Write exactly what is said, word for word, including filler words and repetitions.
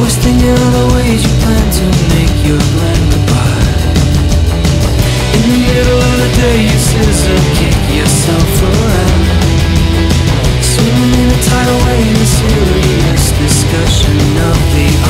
Always thinking of the ways you plan to make your blend goodbye. In the middle of the day you scissor kick yourself around, swimming in a tidal wave, a serious discussion of the